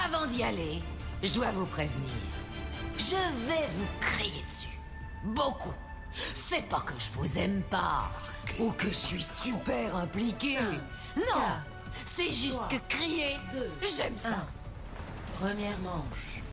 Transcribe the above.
Avant d'y aller, je dois vous prévenir. Je vais vous crier dessus. Beaucoup. C'est pas que je vous aime pas, ou que je suis super impliqué. Non, c'est juste que crier, j'aime ça. Première manche.